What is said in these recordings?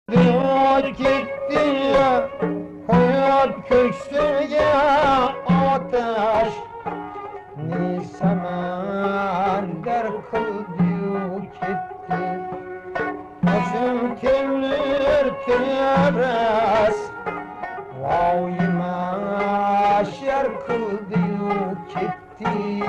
Diyor gitti hayat köksüge ateş ne semer kıldı gitti başım kimler tebres vav yemeş yer kıldı gitti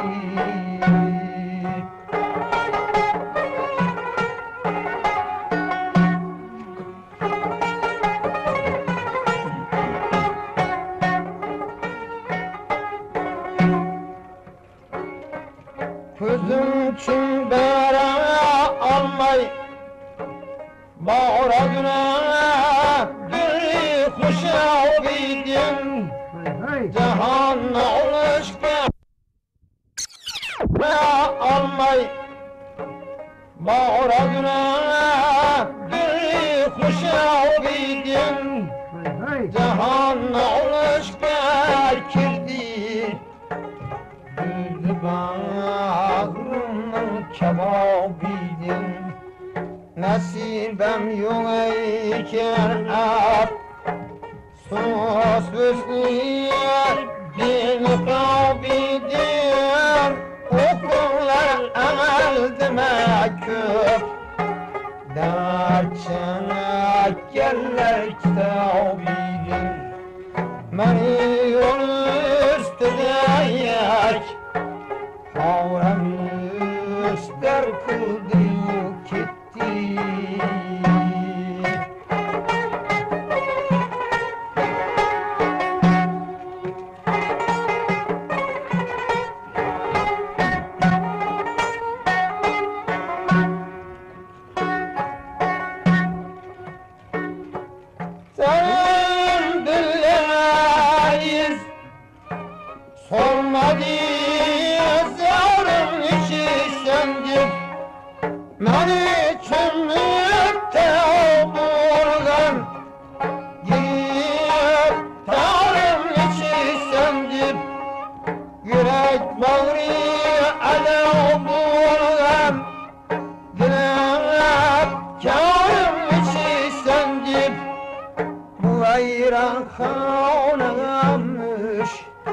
Gözüm için bere almay Bağıra güne Dürü kuşa bidin Cehanna oluşka almay Bağıra güne Dürü kuşa bidin Cehanna oluşka kirdi Düzdü bağrımın kebabiydim Nasibem yok iken sus üstüye bir kabiydim Okullar emel köp Derçene geller kitabiydim Beni yol üstüne yak Havrem üstler kıldı gitti Sen dilleyiz sormadıyız yavrum içi sendir Beni çömlükte bulgan Giyip tarım içi sendir Yürek bağrı alev bulgan Dilep kârım içi sendir Bu ayran kavnamış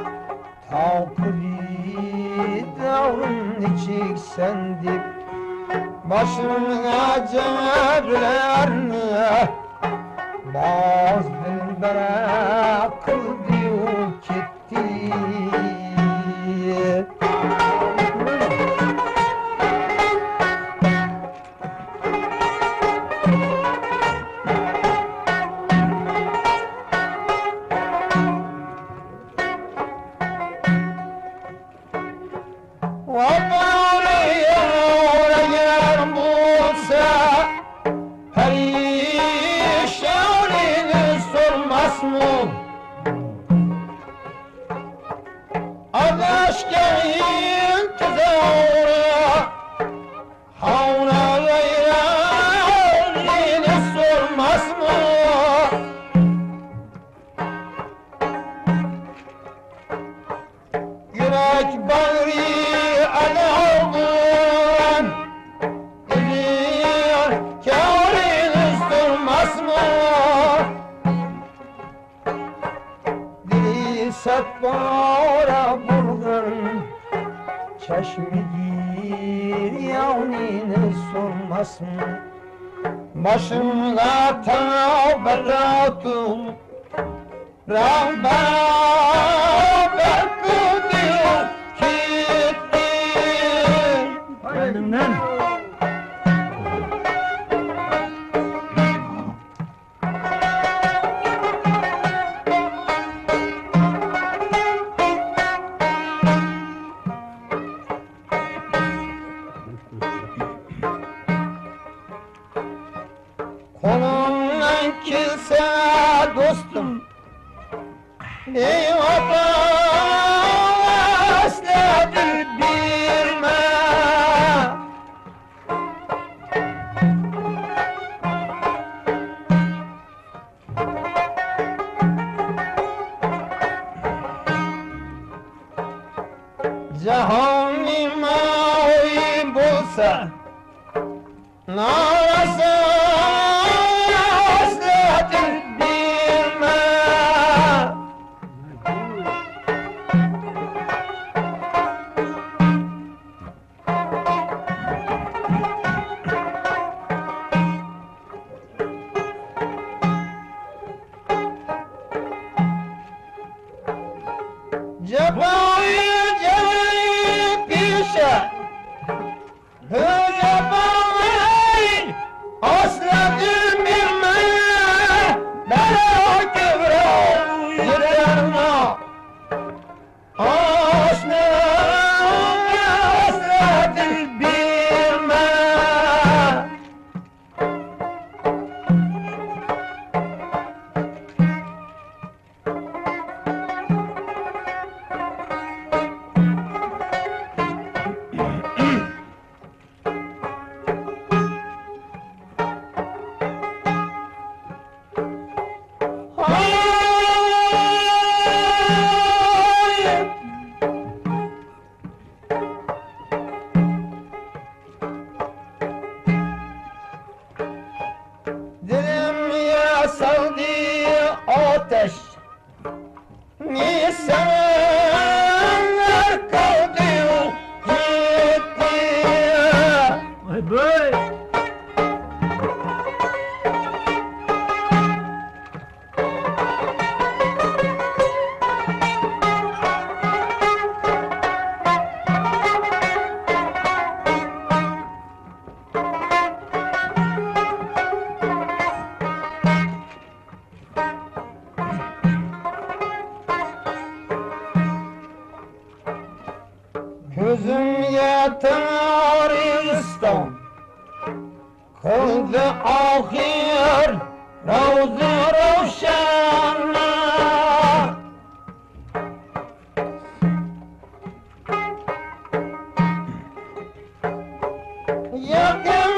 Tavkuli davun içik sendip Başımına ceblerini Baz dilbere kıldı gitti Adaş gelin tezahüre Havna gayrı sormaz mı? Yürek bağrı alevden Dilir kârını sormaz mı? Dili setbara bulgun Çeşmi gir yavnini sormaz mı? Başımda tavberatım Rağbet kılıyor gitti Kendimden Kolumdan kilse dostum Ey vatan esnedir bilme Cehani mavi bulsa Narası Arıstan kıldı ahir Ravz-ı Ravşan'a yakın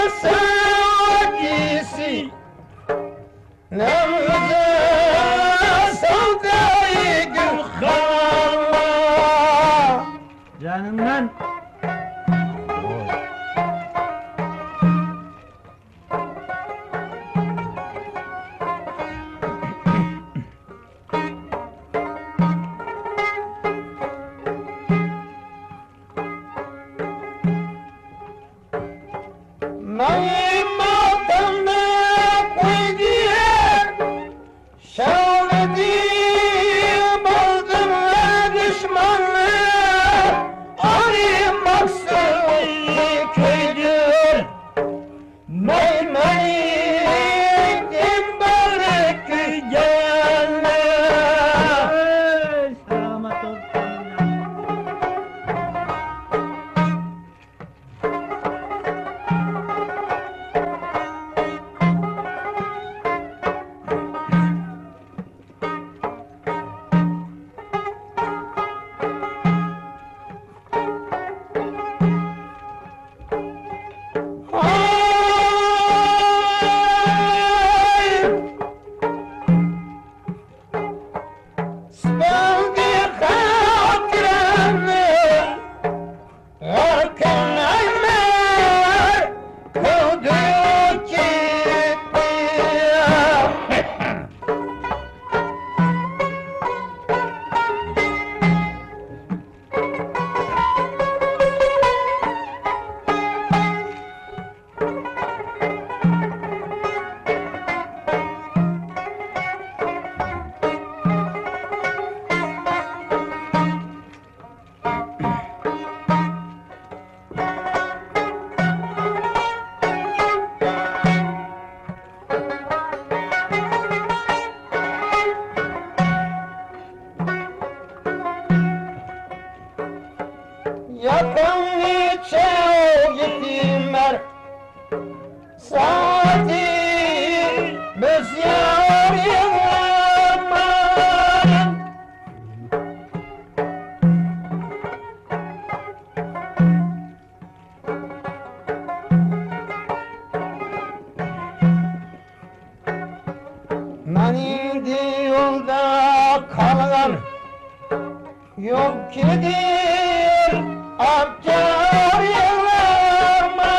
sevgisi Nemrut'e savdayı Gülhan'a Canımdan. Selamat olsun. Yakın içe yetimler saati biz yarılamayın Ben indi yolda kalgan yok kidir Abcar yıllarma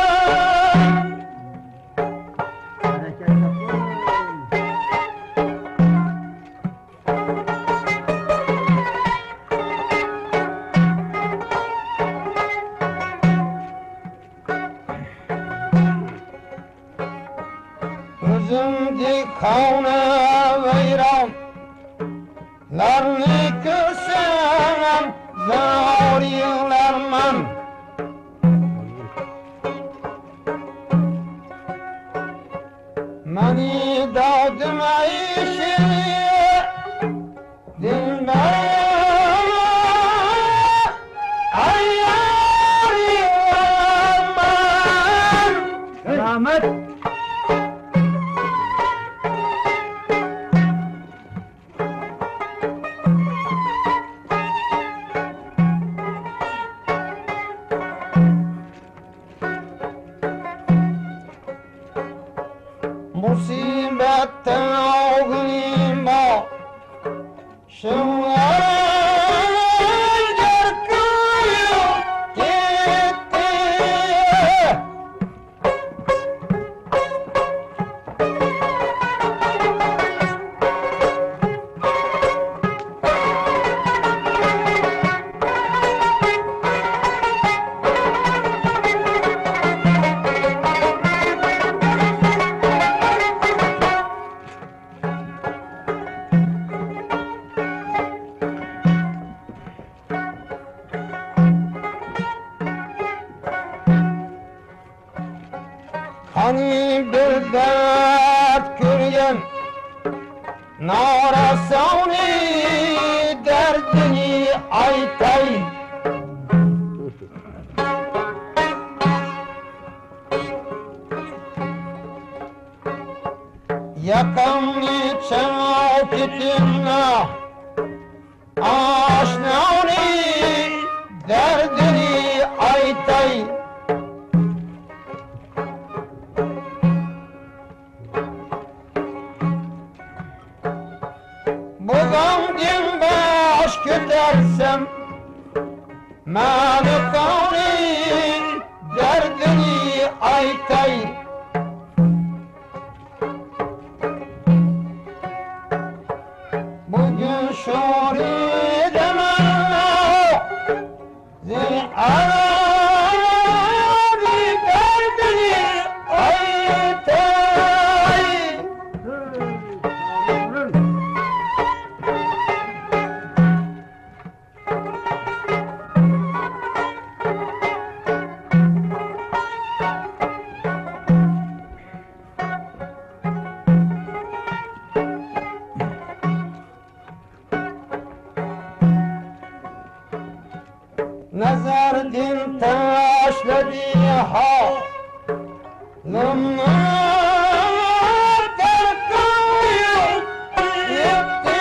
Özümdi kavna veyran Larni körsem zor yıllarman Mani dağdım ayşini Dilber ayyar yıllarman Selamet. Musibetten ağlayma Şunlar kıyıp gitti Hani bir dert görgen Narasani derdini aytay Yakamni çavkitimna aşnavni derdini aytay. Bugün baş kötersem mani kavni derdini aytay. Bugün şuri demem zil arabi derdini aytay. Nazar din taşladı halımı terkayıp gitti.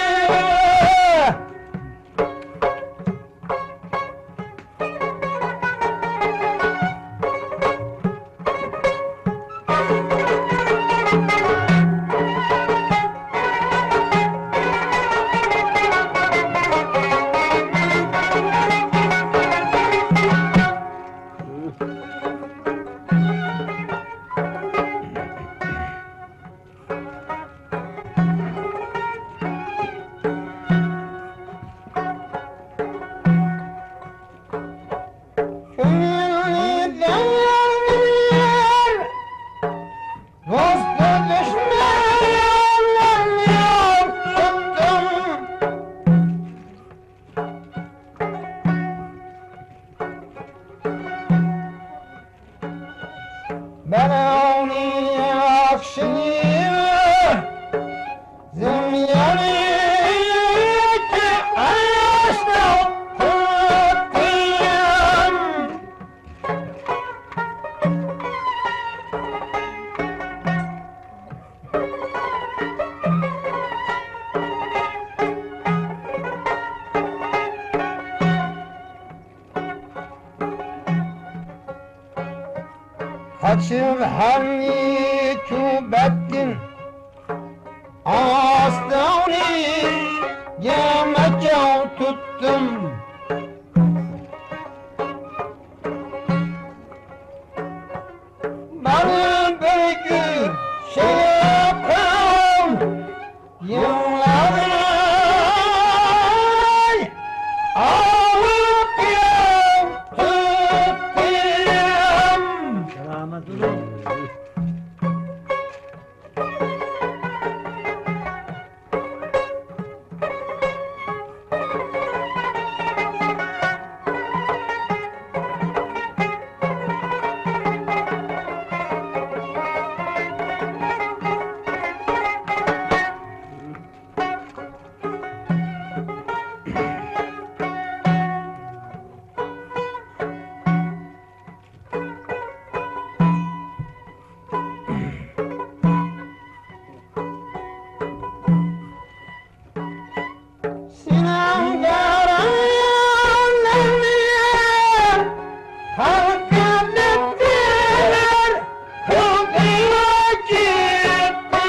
Ben onu akşini zimyani ki aşna kutiyem. Açım hangi kübettin astağını yemekten tuttum. Bana bir gün şey yapam yıllarını alıp yem tuttum. Sinem garanlarını halk ettiler, kudüs'e gitti.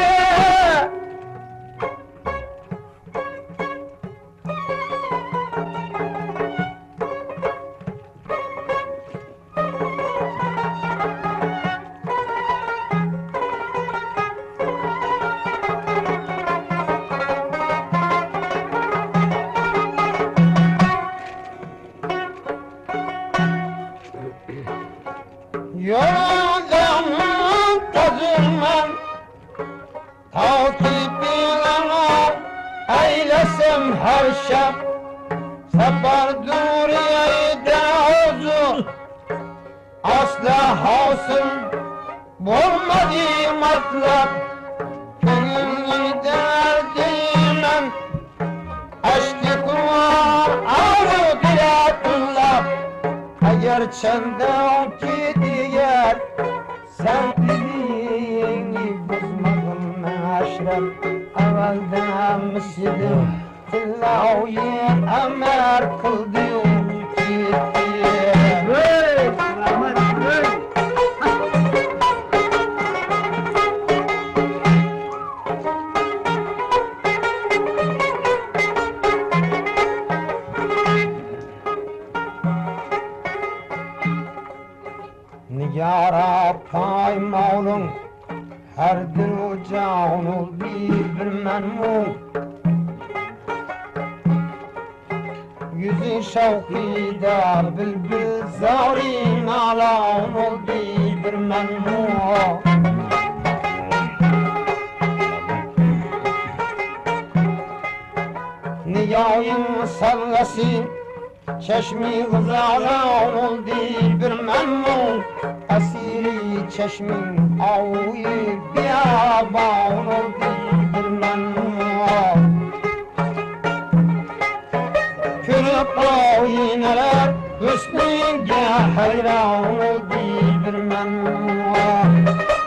Yoldan muntazırman takibine eylesem her şap. Sefer duriyayı da ozu asla hasıl olmadı matlap. Gönlünü derdimen aşkı kumar ağrı dilatullah. Eğer çenden ki diğer sen dediğini bozmadın eşref evvelden mislidim Tillavi emir kıldım gitti Rahmet, Nigara paymalın her dil can oldu bir menmun Yüzü şevkida bülbül zari nalan oldu bir menmun Niyayın sallası çeşmi gızalan oldu bir memnun Esiri çeşmin avuyu biyaban oldu bir memnun Kürüp ayineler hüsnüge hayran oldu bir memnun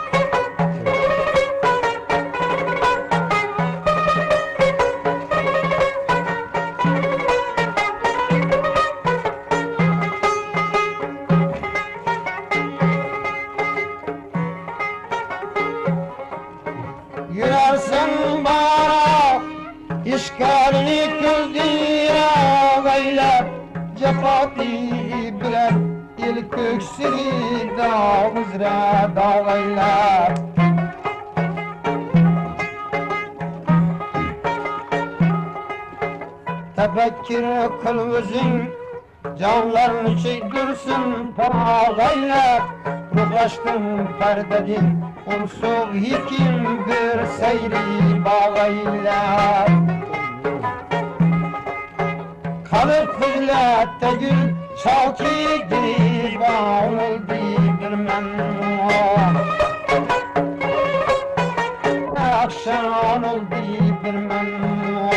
Yürersin bana işgalini güldüre ağaylar Cefati bilen il köksiri dağ üzere dağaylar Tefekkür kıl özün canlarını çektirsin parağaylar Ruhlaştım perdedin Unsuz hikim bir seyri bağaylar Kalıp hüllette gül Şavki girban oldu bir memnun Akşam oldu bir memnun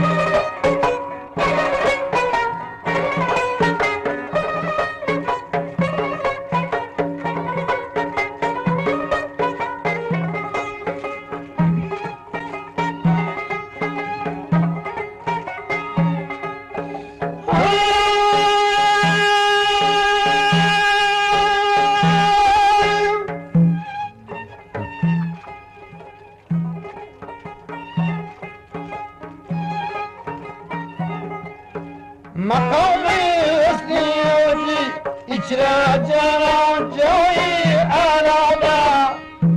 Makamı üstüyüzü içre canan coyi alada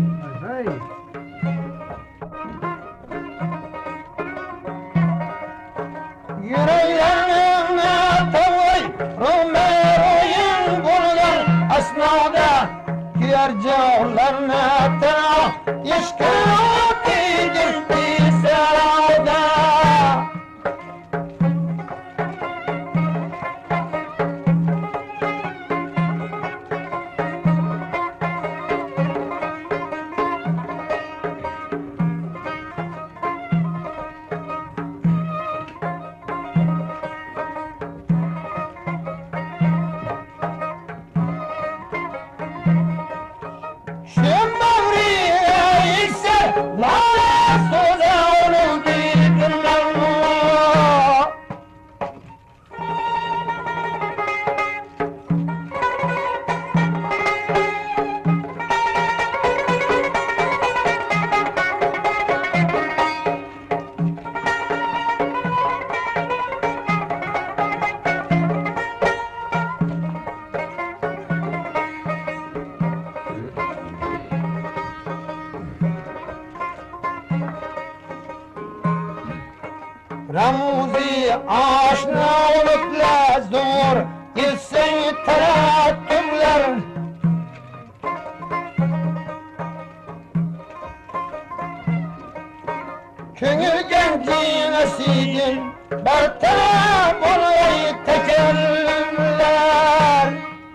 Yüreğlerine tavay Romero'yun bulunur asnada Güyer canlarına tena İşkâti gitti serada Ramuzi aşnalıkla zor gitsin tereddütler Köyü gencin esidin bertaraf olayı tekerrümler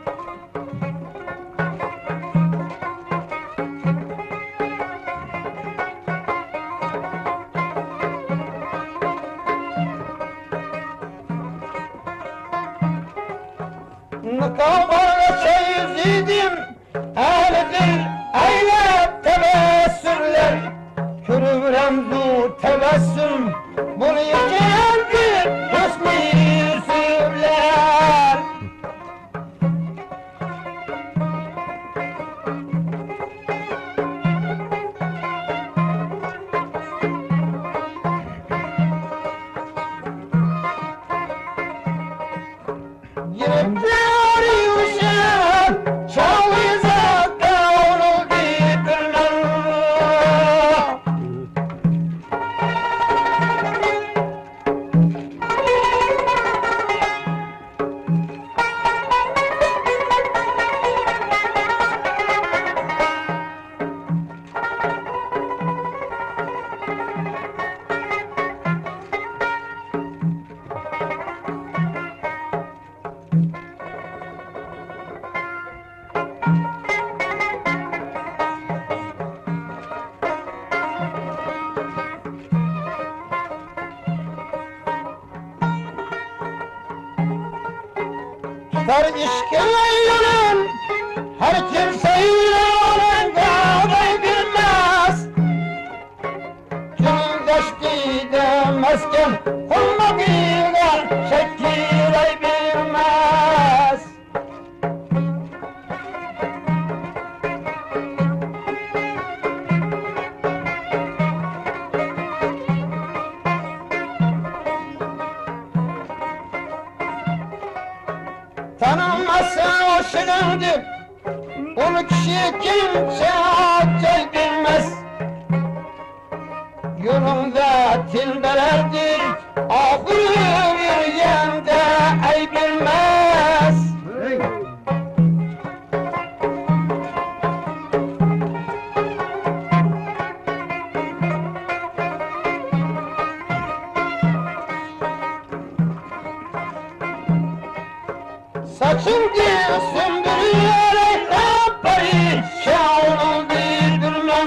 Nıkabarla seyizdim Ehlidir eyle tebessürler Körüvrem oldu tebessüm, bunu yekendi hüsnü yüzüler. Yürütler yuşak, çalıysa kavruldu bilmem. Tutar işkilleyin, her kimseyle olan kavgayı bilmez. Günün geçti demezken, kulmakıyla şekilay bilmez. Tanınmazsa o şirindir, onu kişi kimse acay bilmez. Yolunda tilbelerdir, ahırı bir yerde ey bilmez. Hey! Saçın diye sümbürüyerek yapayı şaunul bildirmem.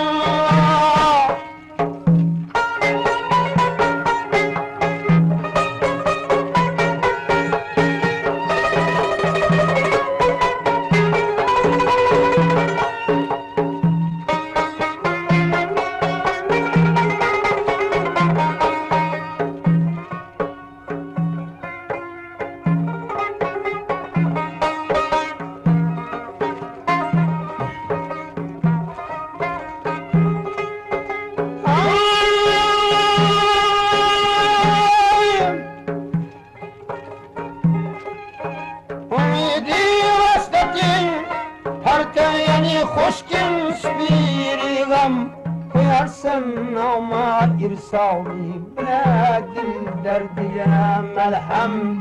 Umidi vasletin partayeni hoşkin bir gam koyarsan ama irsali bile dil derdine melhem.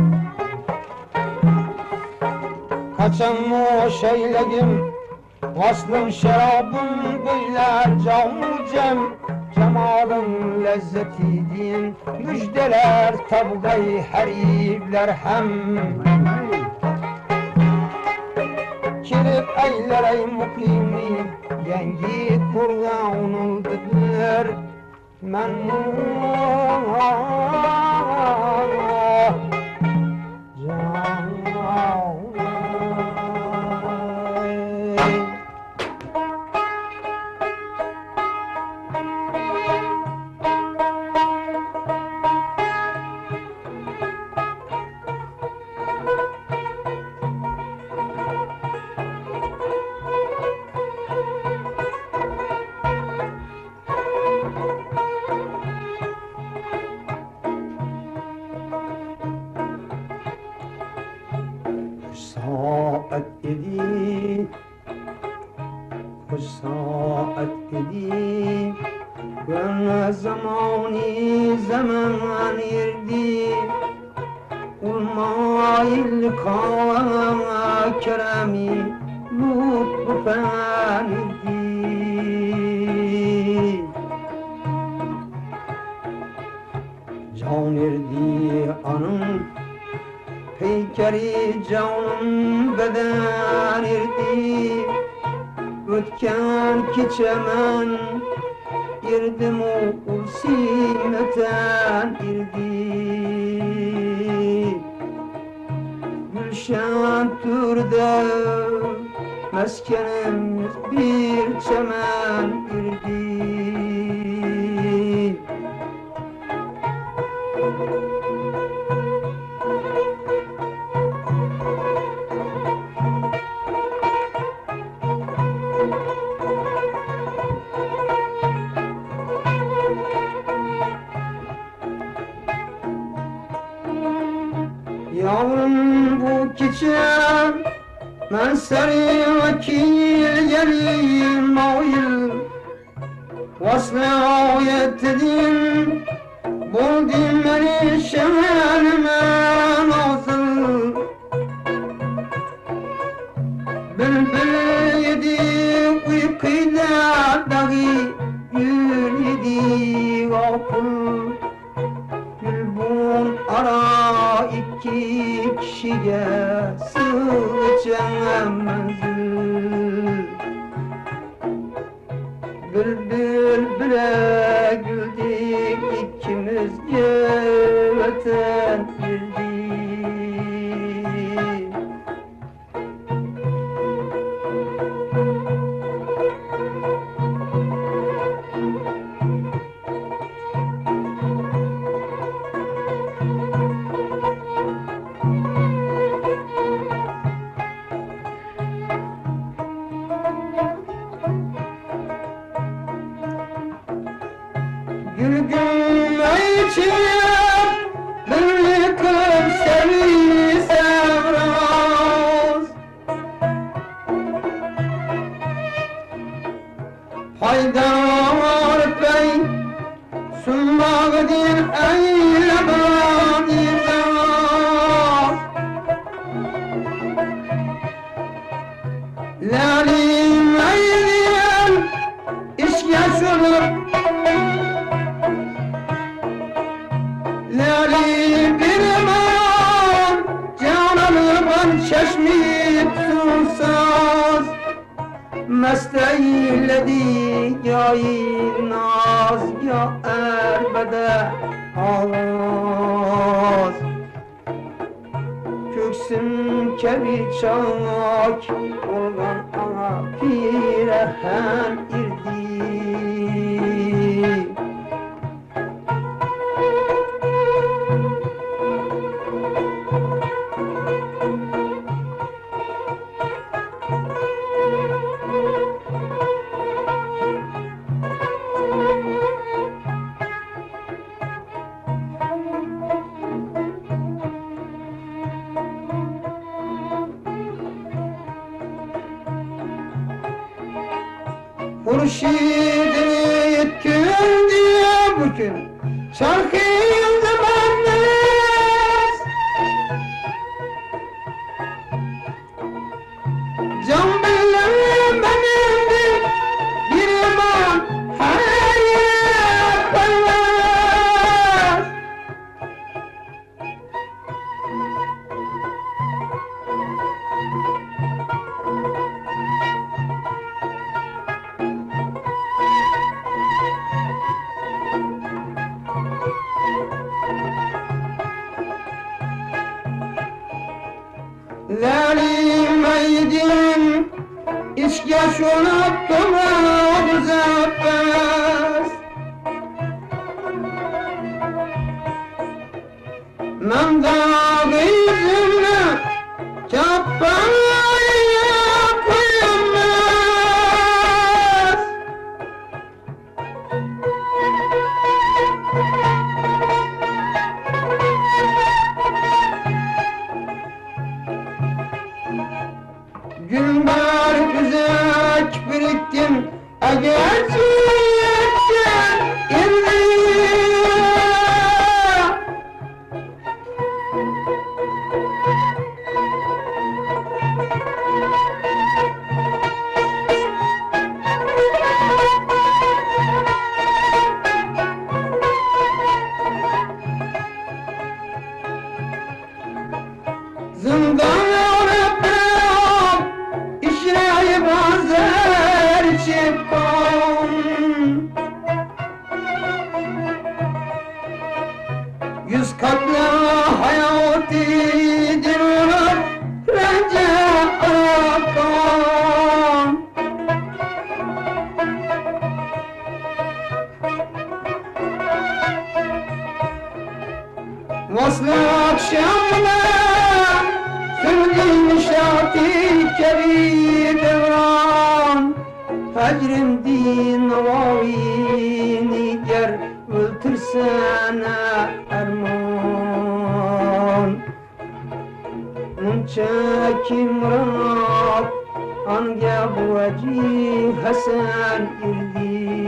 Kaçan o şeylegim vaslın şarabın böyle canlı cem. Cemalın lezzeti din müjdeler tabgayı herifler hem. Kirip eyler ey muklimi yengi kurganıldıdır memnun saat idi, kuş saat idi, gönle zamani zaman irdi, ulmail kana keremi lütfu fen irdi. Can irdi anın peykeri canım beden irdi, ötken keçemen irdim o ulsimeten irdi. Gülşen türde meskenimiz bir çemen irdi. geçer ben seni vakil yerim oğul vasle ayet edin buldum beni şemelime nazıl bülbül yedi uykuyla dağı gül yedi gafıl gülbun ara iki kişiye sığacağım menzil bülbül bile güldük ikimizce vatan bildik. Gülgün için bir yıkım seni sevraz Haydar Bey sunmak din eylemen izaz Lalim eyleyen işge sürüp Lali birman cananıman çeşmip susaz Mest eyledi yayı naz ya erbede ağız Köksüm kebi çak olgan ana pirehen irdi Hurşidini yetkün diye bugün şarkıydı bendeniz Can bilmem benimdir bir iman her yere koymaz Zalim aydin işge şunup durur zappes Men dağı yüzümle çappaya koyulmaz Günler güzel biriktim eğer çiğitten indi Zindan yüz katlı hayatı dinler rence akan Vaslı akşamla sürdüm şati kebir devran Hecrim din vavini ger öldürsene erman Munça ki Murat anga bu acı Hasan irdi.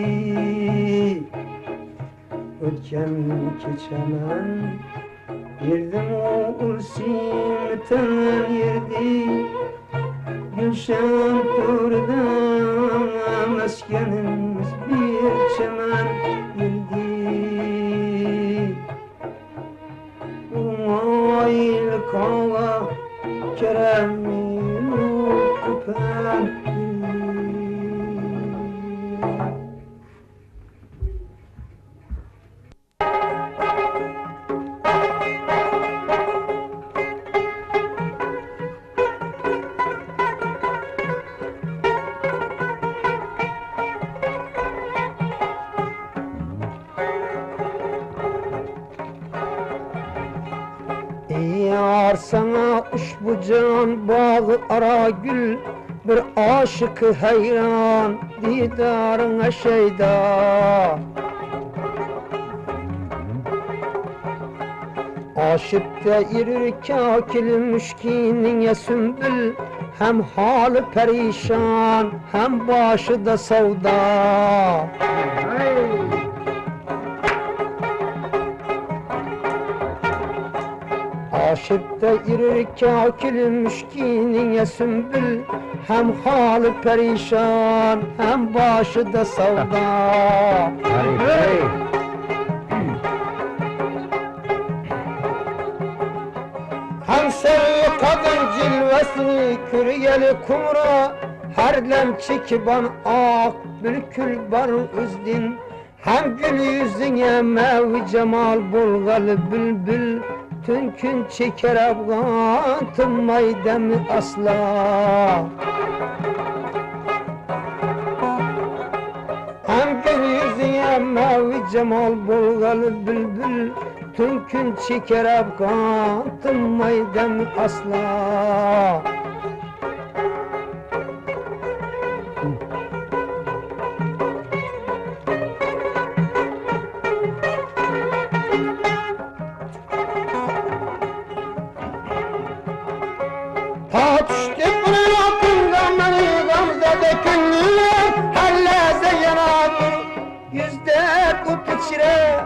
Ötken keçemen yerdim o ulsimten yerdi. Gülşen pürden meskenimiz bir çemen yerdi. Umayl kava keremil kupen. Yar sana ushbu can bağı ara gül, bir aşık hayran didarına şeyda. Aşıkta yürür kakil müşkinin ya sümbül, hem halı perişan hem başı da savda. Aşıkta yürür kakil müşkinin ya sümbül, hem halı perişan hem başı da savda. Hem sevgi kadın cilvesini kürgeli kumra, her dem çekiban ak bülkül bar üzdin. Hem gül yüzüne mev cemal bulgalı bülbül, tünkün çeker Afgan tınmay demi asla. Hem gül yüzüne mev cemal bulgalı bülbül, tünkün çeker Afgan tınmay demi asla. Ta düştü bunun aklından beni gamzede küllüler, helleze yanadır yüzde kut içire.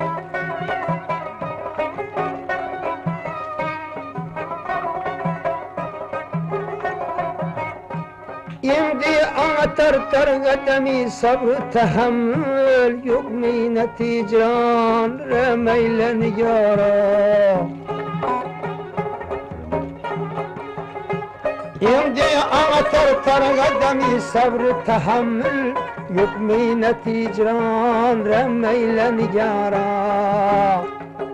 Şimdi anlatar targademi sabrı tahammül, yok minnet icran remeyle nigara. Şimdi anlatar targademi sabrı tahammül, yok minnet icran remeyle nigara.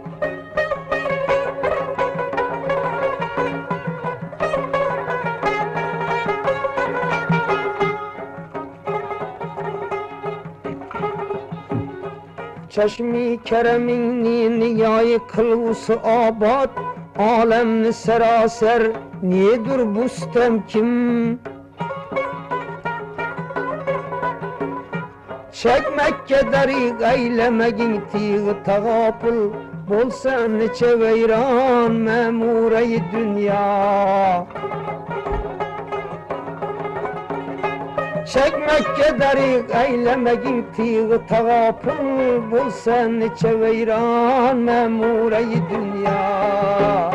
Çeşmi keremin niyayı kılvusu abad, alemni seraser niyedir bu stemkim? Çekmek kederi eylemegin tiği tagapıl, bolsa neçe veyran memureyi dünya. Çekmek kederi eylemegin tiği tagapıl, bolsa neçe veyran memureyi dünya.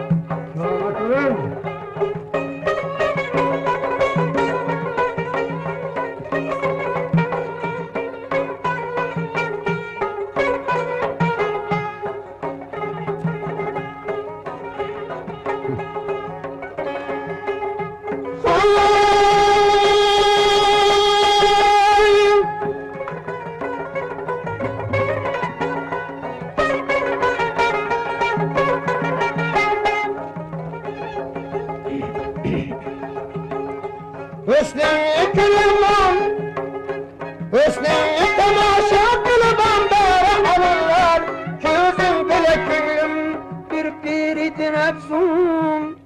Hüsnü külüman, hüsnü temaşa kılıban beri alırlar. Gözüm bile küllüm birbiridir efsun.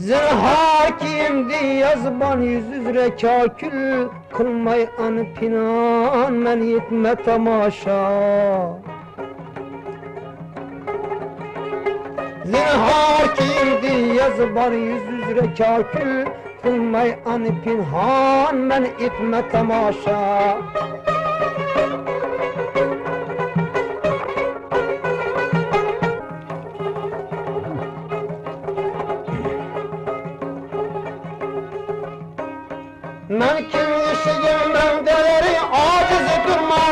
Zinhar kimdi yazban yüz üzre kakül, kılmay anı pinan men yetme tamaşa. Zinhar kimdi yazban yüz üzre kakül, kılmay anı pinhan men etme tamaşa. Men kim eşigimden deleri aciz durmam.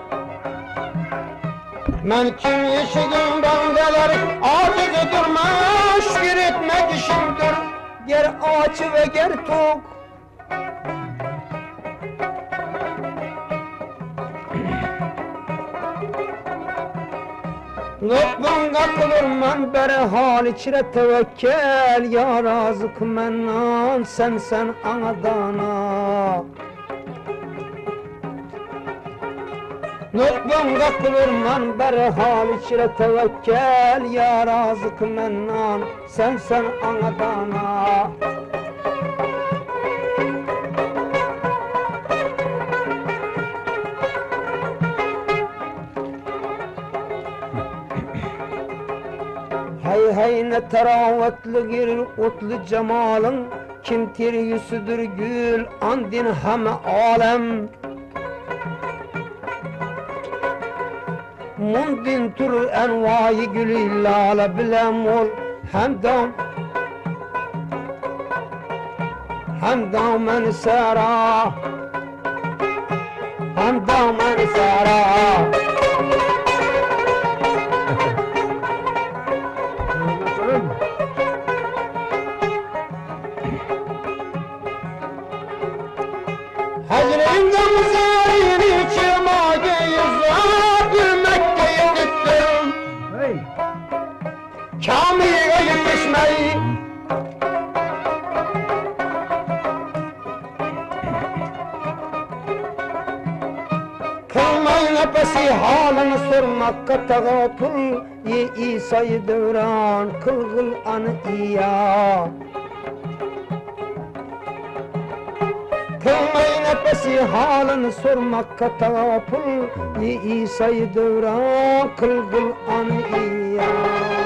Men kim eşigimden deleri aciz durmam. Şükür etmek işimdir, ger aç ve ger tok. Nutbunga kılırman beri hal içire tevekkel. Ya razık mennan sen anadana. Nutbunga kılırman beri hal içire tevekkel. Ya razık mennan sen anadana. Hay hay ne teravetli gir otlu cemalın, kim tiryüsüdür gül andin hem alem. Mundin tur envai gülü lale bilem ol, hem damen sara, hem damen sara. Hecrinde müzeyini çırmağı yüzüne gülmekteyim gittim. Hey. Kâmiye yetişmeyi. Kılmayın nefesi halını sormakka tegapul. Ye İsa'yı devran kılgıl anı iya. Kılmayın nefesi halını sormakka tavapul. İsa'yı devran kılgıl anı iya.